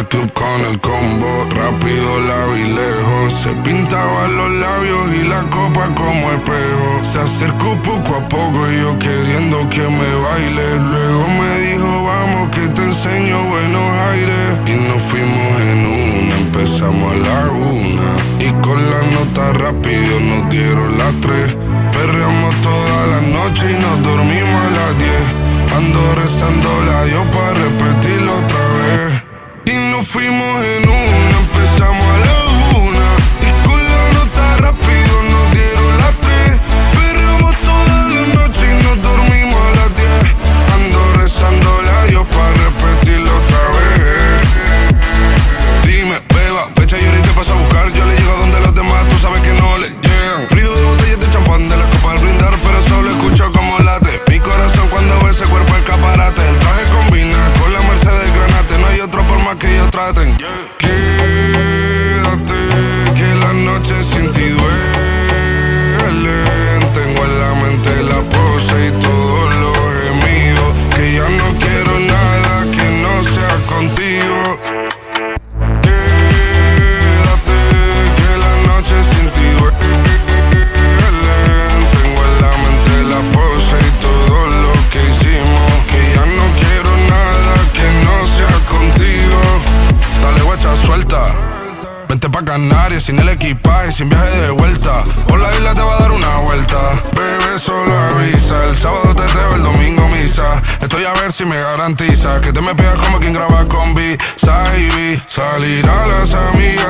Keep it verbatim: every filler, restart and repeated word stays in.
el club con el combo, rápido la vi lejos. Se pintaba los labios y la copa como espejo. Se acercó poco a poco y yo queriendo que me baile. Luego me dijo vamos que te enseño buenos aires. Y nos fuimos en una, empezamos a la una. Y con la nota rápido nos dieron las tres. Perreamos toda la noche y nos dormimos a las diez. Ando rezando la Dios para repetirlo otra vez. Y nos fuimos en una, empezamos a la una. Y con la nota rápido nos dieron las tres. Perreamos toda la noche y nos dormimos a las diez. Ando rezando la Dios para repetirlo otra vez. Dime, beba, fecha y ahorita paso a buscar. Yo le llego donde los demás, tú sabes que no le llegan. Frío de botellas de champán, de la copa al brindar, pero solo escucho como late mi corazón cuando ve ese cuerpo escaparate. El traje combina con la Mercedes Granate. No hay otro por más que ellos traten. Quédate, que la noche sin ti duele. Tengo en la mente la pose y todos los gemidos. Que ya no quiero nada que no sea contigo. Quédate, que la noche sin ti duele. Tengo en la mente la pose y todo lo que hicimos. Que ya no quiero nada que no sea contigo. Dale guacha, suelta. Vente pa' Canarias sin el equipaje, sin viaje de vuelta. Por la isla te va a dar una vuelta. Bebé, solo avisa. El sábado teteo, el domingo misa. Estoy a ver si me garantiza que te me pegas como quien graba con B. Salir a las amigas